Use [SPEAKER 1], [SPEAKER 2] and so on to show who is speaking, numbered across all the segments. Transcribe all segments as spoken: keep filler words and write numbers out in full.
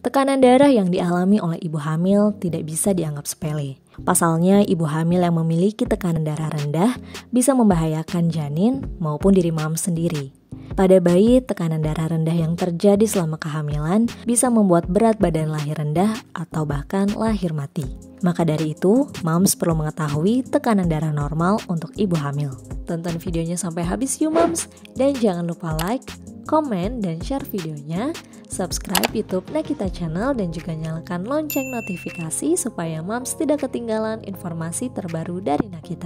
[SPEAKER 1] Tekanan darah yang dialami oleh ibu hamil tidak bisa dianggap sepele. Pasalnya, ibu hamil yang memiliki tekanan darah rendah bisa membahayakan janin maupun diri mams sendiri. Pada bayi, tekanan darah rendah yang terjadi selama kehamilan bisa membuat berat badan lahir rendah atau bahkan lahir mati. Maka dari itu, mams perlu mengetahui tekanan darah normal untuk ibu hamil. Tonton videonya sampai habis yuk mams, dan jangan lupa like, komen, dan share videonya, subscribe YouTube Nakita Channel, dan juga nyalakan lonceng notifikasi supaya mams tidak ketinggalan informasi terbaru dari Nakita.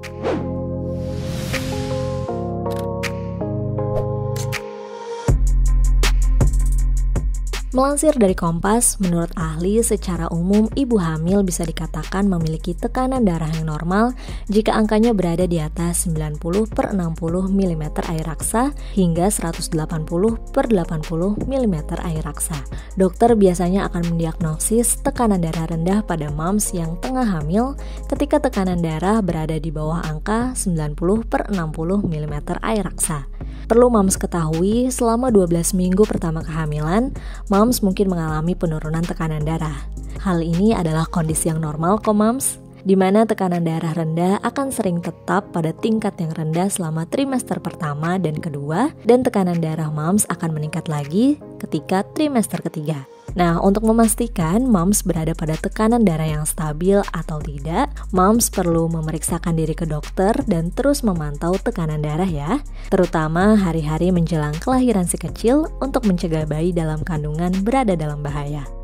[SPEAKER 1] Melansir dari Kompas, menurut ahli, secara umum ibu hamil bisa dikatakan memiliki tekanan darah yang normal jika angkanya berada di atas sembilan puluh per enam puluh milimeter air raksa hingga seratus delapan puluh per delapan puluh milimeter air raksa. Dokter biasanya akan mendiagnosis tekanan darah rendah pada mams yang tengah hamil ketika tekanan darah berada di bawah angka sembilan puluh per enam puluh milimeter air raksa. Perlu mams ketahui, selama dua belas minggu pertama kehamilan, mams mungkin mengalami penurunan tekanan darah. Hal ini adalah kondisi yang normal kok mams, di mana tekanan darah rendah akan sering tetap pada tingkat yang rendah selama trimester pertama dan kedua, dan tekanan darah mams akan meningkat lagi ketika trimester ketiga. Nah, untuk memastikan mams berada pada tekanan darah yang stabil atau tidak, mams perlu memeriksakan diri ke dokter dan terus memantau tekanan darah ya, terutama hari-hari menjelang kelahiran si kecil untuk mencegah bayi dalam kandungan berada dalam bahaya.